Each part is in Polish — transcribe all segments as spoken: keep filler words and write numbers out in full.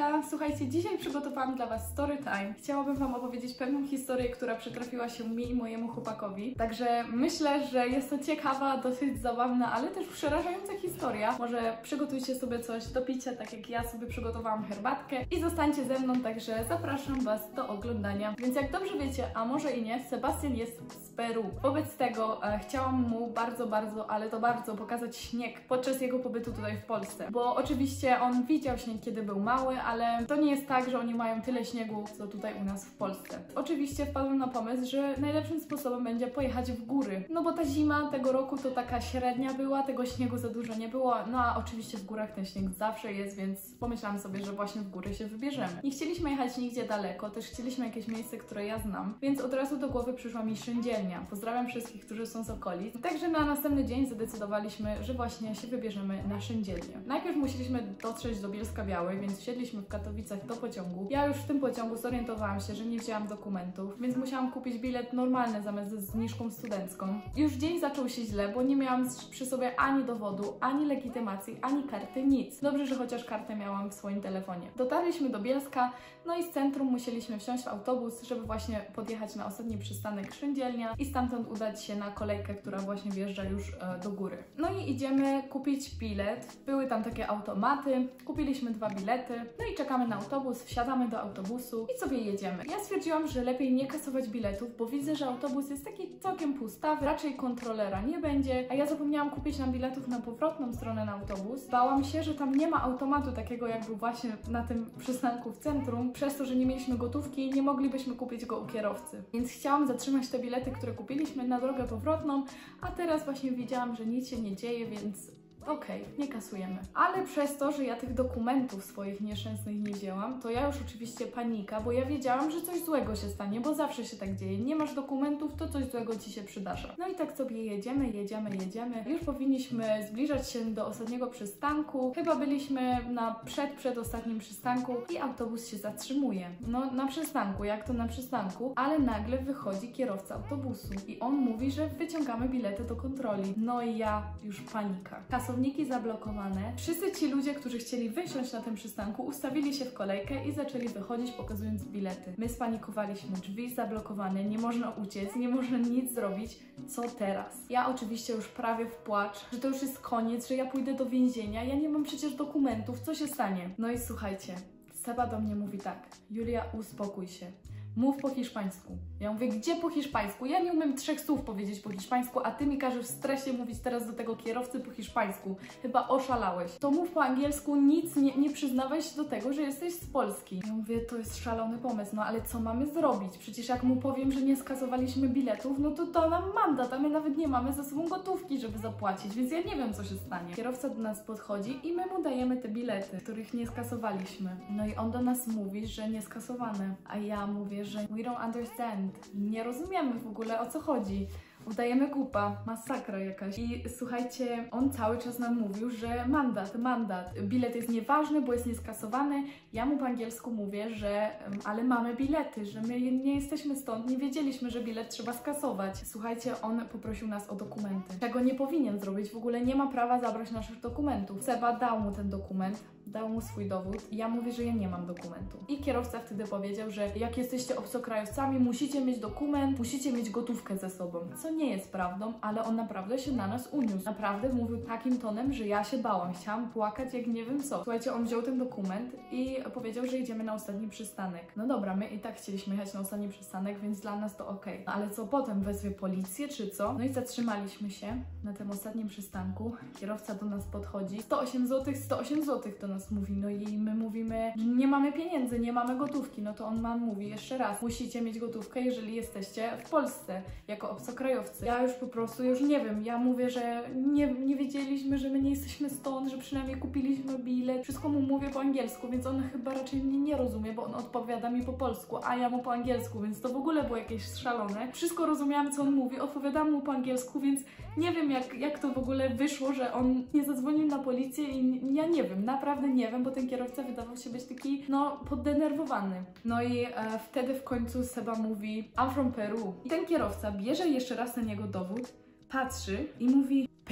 Hejka! Słuchajcie, dzisiaj przygotowałam dla Was story time. Chciałabym Wam opowiedzieć pewną historię, która przytrafiła się mi i mojemu chłopakowi. Także myślę, że jest to ciekawa, dosyć zabawna, ale też przerażająca historia. Może przygotujcie sobie coś do picia, tak jak ja sobie przygotowałam herbatkę i zostańcie ze mną, także zapraszam Was do oglądania. Więc jak dobrze wiecie, a może i nie, Sebastian jest z Peru. Wobec tego e, chciałam mu bardzo, bardzo, ale to bardzo pokazać śnieg podczas jego pobytu tutaj w Polsce. Bo oczywiście on widział śnieg, kiedy był mały, ale to nie jest tak, że oni mają tyle śniegu, co tutaj u nas w Polsce. Oczywiście wpadłem na pomysł, że najlepszym sposobem będzie pojechać w góry. No bo ta zima tego roku to taka średnia była, tego śniegu za dużo nie było, no a oczywiście w górach ten śnieg zawsze jest, więc pomyślałam sobie, że właśnie w góry się wybierzemy. Nie chcieliśmy jechać nigdzie daleko, też chcieliśmy jakieś miejsce, które ja znam, więc od razu do głowy przyszła mi Szyndzielnia. Pozdrawiam wszystkich, którzy są z okolic. Także na następny dzień zadecydowaliśmy, że właśnie się wybierzemy na Szyndzielnię. Najpierw musieliśmy dotrzeć do Bielska-Białej, więc wsiedliśmy w Katowicach do pociągu. Ja już w tym pociągu zorientowałam się, że nie wzięłam dokumentów, więc musiałam kupić bilet normalny zamiast ze zniżką studencką. Już dzień zaczął się źle, bo nie miałam przy sobie ani dowodu, ani legitymacji, ani karty, nic. Dobrze, że chociaż kartę miałam w swoim telefonie. Dotarliśmy do Bielska, no i z centrum musieliśmy wsiąść w autobus, żeby właśnie podjechać na ostatni przystanek Szyndzielnia i stamtąd udać się na kolejkę, która właśnie wjeżdża już e, do góry. No i idziemy kupić bilet. Były tam takie automaty, kupiliśmy dwa bilety, no i czekamy na autobus, wsiadamy do autobusu i sobie jedziemy. Ja stwierdziłam, że lepiej nie kasować biletów, bo widzę, że autobus jest taki całkiem pustawy, raczej kontrolera nie będzie, a ja zapomniałam kupić nam biletów na powrotną stronę na autobus. Bałam się, że tam nie ma automatu takiego, jak był właśnie na tym przystanku w centrum, przez to, że nie mieliśmy gotówki, nie moglibyśmy kupić go u kierowcy. Więc chciałam zatrzymać te bilety, które kupiliśmy na drogę powrotną, a teraz właśnie widziałam, że nic się nie dzieje, więc okej, okay, nie kasujemy. Ale przez to, że ja tych dokumentów swoich nieszczęsnych nie wzięłam, to ja już oczywiście panika, bo ja wiedziałam, że coś złego się stanie, bo zawsze się tak dzieje. Nie masz dokumentów, to coś złego Ci się przydarza. No i tak sobie jedziemy, jedziemy, jedziemy. Już powinniśmy zbliżać się do ostatniego przystanku. Chyba byliśmy na przed, przedostatnim przystanku i autobus się zatrzymuje. No na przystanku, jak to na przystanku, ale nagle wychodzi kierowca autobusu i on mówi, że wyciągamy bilety do kontroli. No i ja już panika. Kasowniki zablokowane. Wszyscy ci ludzie, którzy chcieli wysiąść na tym przystanku, ustawili się w kolejkę i zaczęli wychodzić, pokazując bilety. My spanikowaliśmy, drzwi zablokowane, nie można uciec, nie można nic zrobić. Co teraz? Ja oczywiście już prawie w płacz, że to już jest koniec, że ja pójdę do więzienia, ja nie mam przecież dokumentów, co się stanie? No i słuchajcie, Seba do mnie mówi tak: Julia, uspokój się. Mów po hiszpańsku. Ja mówię, gdzie po hiszpańsku? Ja nie umiem trzech słów powiedzieć po hiszpańsku, a ty mi każesz w stresie mówić teraz do tego kierowcy po hiszpańsku. Chyba oszalałeś. To mów po angielsku, nic nie, nie przyznawaj się do tego, że jesteś z Polski. Ja mówię, to jest szalony pomysł, no ale co mamy zrobić? Przecież jak mu powiem, że nie skasowaliśmy biletów, no to da nam mandat, a my nawet nie mamy ze sobą gotówki, żeby zapłacić, więc ja nie wiem, co się stanie. Kierowca do nas podchodzi i my mu dajemy te bilety, których nie skasowaliśmy. No i on do nas mówi, że nie skasowane, a ja mówię, że we don't understand. Nie rozumiemy w ogóle, o co chodzi. Udajemy głupa, masakra jakaś. I słuchajcie, on cały czas nam mówił, że mandat, mandat. Bilet jest nieważny, bo jest nieskasowany. Ja mu po angielsku mówię, że ale mamy bilety, że my nie jesteśmy stąd, nie wiedzieliśmy, że bilet trzeba skasować. Słuchajcie, on poprosił nas o dokumenty, czego nie powinien zrobić. W ogóle nie ma prawa zabrać naszych dokumentów. Seba dał mu ten dokument, dał mu swój dowód i ja mówię, że ja nie mam dokumentu. I kierowca wtedy powiedział, że jak jesteście obcokrajowcami, musicie mieć dokument, musicie mieć gotówkę ze sobą. Co nie jest prawdą, ale on naprawdę się na nas uniósł. Naprawdę mówił takim tonem, że ja się bałam. Chciałam płakać jak nie wiem co. Słuchajcie, on wziął ten dokument i powiedział, że idziemy na ostatni przystanek. No dobra, my i tak chcieliśmy jechać na ostatni przystanek, więc dla nas to okej. Okay. No ale co potem? Wezwie policję czy co? No i zatrzymaliśmy się na tym ostatnim przystanku. Kierowca do nas podchodzi. sto osiem złotych, sto osiem złotych do nas mówi. No i my mówimy, że nie mamy pieniędzy, nie mamy gotówki. No to on nam mówi jeszcze raz, musicie mieć gotówkę, jeżeli jesteście w Polsce jako obcokrajowcy. Ja już po prostu, już nie wiem, ja mówię, że nie, nie wiedzieliśmy, że my nie jesteśmy stąd, że przynajmniej kupiliśmy bilet. Wszystko mu mówię po angielsku, więc on chyba raczej mnie nie rozumie, bo on odpowiada mi po polsku, a ja mu po angielsku, więc to w ogóle było jakieś szalone. Wszystko rozumiałam, co on mówi, odpowiadam mu po angielsku, więc nie wiem, jak, jak to w ogóle wyszło, że on nie zadzwonił na policję i ja nie wiem, naprawdę nie wiem, bo ten kierowca wydawał się być taki, no, poddenerwowany. No i e, wtedy w końcu Seba mówi, I'm from Peru. I ten kierowca bierze jeszcze raz na niego dowód, patrzy i mówi, Peru?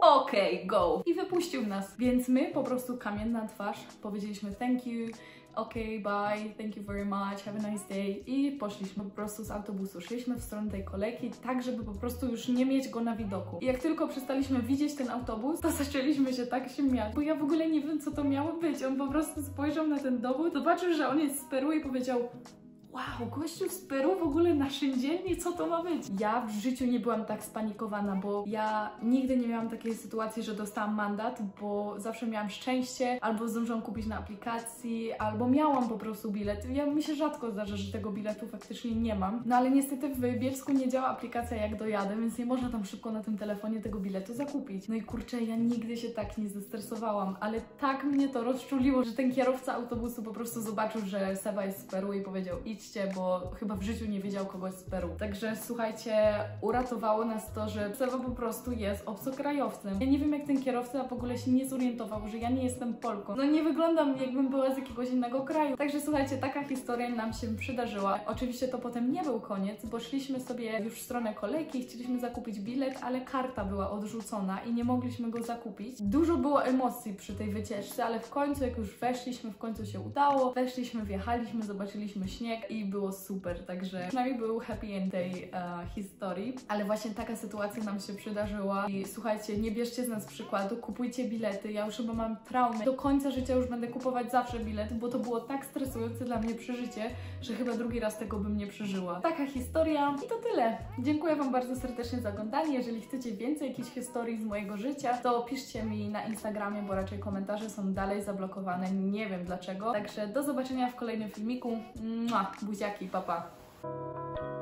okej, okay, go. I wypuścił nas. Więc my po prostu kamienna twarz powiedzieliśmy thank you, okej, okay, bye, thank you very much, have a nice day i poszliśmy po prostu z autobusu. Szliśmy w stronę tej kolejki, tak żeby po prostu już nie mieć go na widoku. I jak tylko przestaliśmy widzieć ten autobus, to zaczęliśmy się tak śmiać, bo ja w ogóle nie wiem, co to miało być. On po prostu spojrzał na ten dowód, zobaczył, że on jest z Peru i powiedział: wow, gościu z Peru w ogóle na dzielnie, co to ma być? Ja w życiu nie byłam tak spanikowana, bo ja nigdy nie miałam takiej sytuacji, że dostałam mandat, bo zawsze miałam szczęście, albo zdążyłam kupić na aplikacji, albo miałam po prostu bilet. Ja mi się rzadko zdarza, że tego biletu faktycznie nie mam. No ale niestety w Bielsku nie działa aplikacja jak dojadę, więc nie można tam szybko na tym telefonie tego biletu zakupić. No i kurczę, ja nigdy się tak nie zestresowałam, ale tak mnie to rozczuliło, że ten kierowca autobusu po prostu zobaczył, że Seba jest z Peru i powiedział: idź, bo chyba w życiu nie wiedział kogoś z Peru. Także słuchajcie, uratowało nas to, że Seba po prostu jest obcokrajowcem. Ja nie wiem, jak ten kierowca w ogóle się nie zorientował, że ja nie jestem Polką. No nie wyglądam, jakbym była z jakiegoś innego kraju. Także słuchajcie, taka historia nam się przydarzyła. Oczywiście to potem nie był koniec, bo szliśmy sobie już w stronę kolejki, chcieliśmy zakupić bilet, ale karta była odrzucona i nie mogliśmy go zakupić. Dużo było emocji przy tej wycieczce, ale w końcu, jak już weszliśmy, w końcu się udało. Weszliśmy, wjechaliśmy, zobaczyliśmy śnieg i było super, także przynajmniej był happy end tej uh, historii, ale właśnie taka sytuacja nam się przydarzyła i słuchajcie, nie bierzcie z nas przykładu, kupujcie bilety, ja już chyba mam traumę, do końca życia już będę kupować zawsze bilet, bo to było tak stresujące dla mnie przeżycie, że chyba drugi raz tego bym nie przeżyła. Taka historia i to tyle. Dziękuję Wam bardzo serdecznie za oglądanie. Jeżeli chcecie więcej jakichś historii z mojego życia, to piszcie mi na Instagramie, bo raczej komentarze są dalej zablokowane, nie wiem dlaczego. Także do zobaczenia w kolejnym filmiku. Mua, buziaki, pa pa!